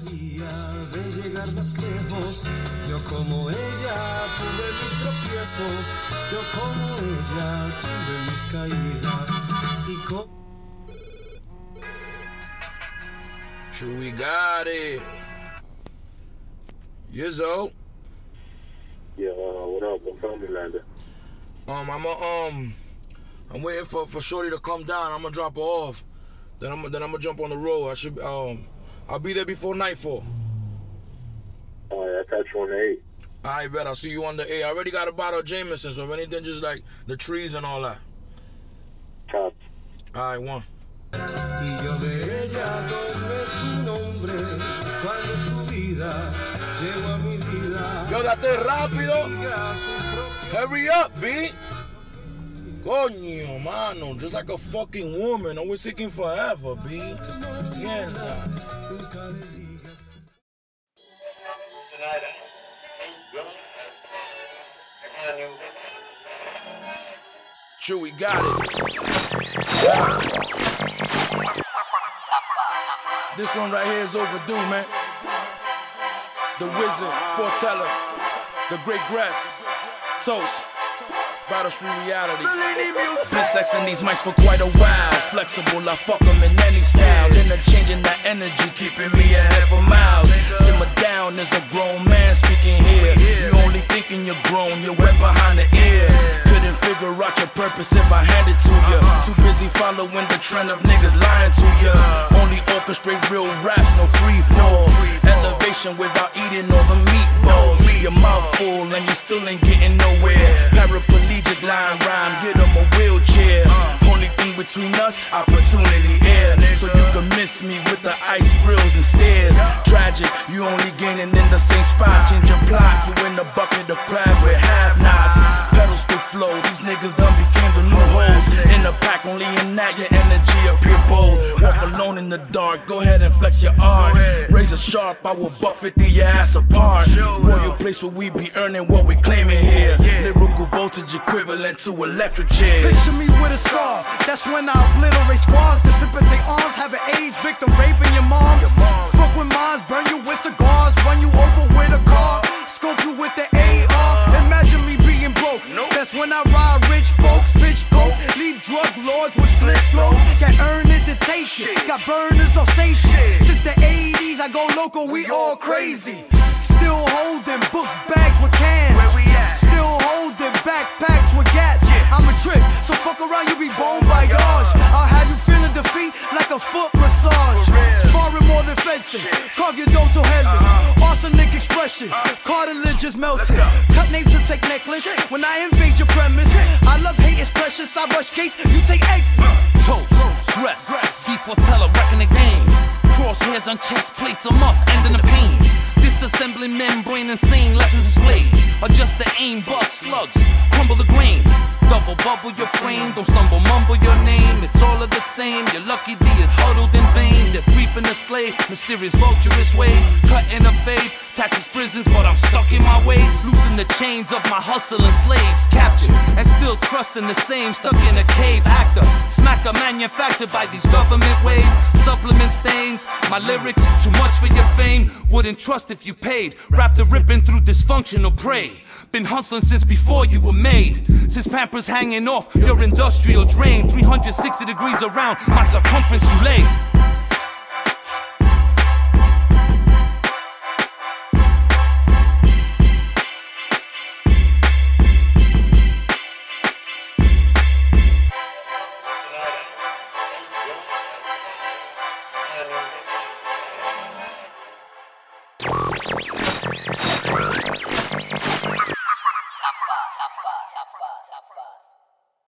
día de llegar más lejos. Yo como ella tuve mis tropiezos. Yo como ella tuve mis caídas. Sure, we got it. Yizzo. Yeah, what up? What family landed? I'm waiting for Shorty to come down. I'm gonna drop her off. Then I'm gonna jump on the road. I'll be there before nightfall. Alright, I'll catch you on the 8. Alright, bet. I'll see you on the 8. I already got a bottle of Jameson, so if anything, just like the trees and all that. Cop. Alright, one. Y yo de ella tomé su nombre cuando tu vida llegó a mi vida. Yo, date rápido. Hurry up, B. Coño, mano. Just like a fucking woman. Always seeking forever, B. Mierda. True, we got it. This one right here is overdue, man. The Wizard, Foreteller, The Great Grass, Toast, Battle Street Reality. Been sexing these mics for quite a while. Flexible, I fuck them in any style. Interchanging that energy, keeping me ahead for miles. Simmer down, there's a grown man speaking here. You only thinking you're grown, you're wet behind the ear. Couldn't figure out your purpose if I hand it to you. Too busy following the trend of niggas lying to you. Only orchestrate real raps, no free fall. Elevation without eating all the meatballs. Your mouth full and you still ain't getting nowhere. Paraplegic line rhyme, get them a wheelchair. Only thing between us, opportunity air. So you can miss me with the ice grills and stairs. Tragic, you only gaining in the same spot. Change your plot, you in the bucket of crabs with have-nots. Pedals to flow, these niggas done became the new hoes. In the pack, only in that your energy appear bold. Walk alone in the dark, go ahead and flex your art. Razor sharp, I will buck 50 your ass apart. Royal place where we be earning what we claiming here. Lyrical voltage equivalent to electric chairs. Picture me with a scar, that's when I obliterate squads. Precipitate arms, have an AIDS victim raping your moms. Fuck with moms, burn you with cigars. Run you over with a car, scope you with the AR. Imagine me being broke, that's when I ride rich folks. Bitch coke, leave drug lords with slit throats. Can't earn it to take it, got burners on safety. Since the 80s I go local, we all crazy. Still holding book bags with cans. Still holding backpacks with gats. I'm a trick, so fuck around, you be bon voyage. I'll have you feeling defeat like a foot massage. Sparring more than fencing, carve your dough till headless. Arsenic expression, cartilage is melted. Cut names to take necklace, when I invade your premise. I love hate is precious, I rush case, you take exit. Toast, stress, D4teller, wrecking the game. Crosshairs on chest plates, a must, ending the pain. Disassembling membrane, insane lessons displayed. Adjust the aim, bust slugs, crumble the grain. Double bubble your frame, don't stumble, mumble your name. It's all of the same, your lucky D is huddled in vain. They're creeping the slave, mysterious vulturous ways. Cutting a fade, taxes prisons, but I'm stuck in my ways. Loosen the chains of my hustling slaves. Captured, and still trusting the same. Stuck in a cave, actor, smacker manufactured by these government ways. Supplement stains, my lyrics, too much for your fame. Wouldn't trust if you paid. Wrap the ribbon through dysfunctional prey. Been hustling since before you were made. Since Pampers hanging off your industrial drain. 360 degrees around my circumference you lay.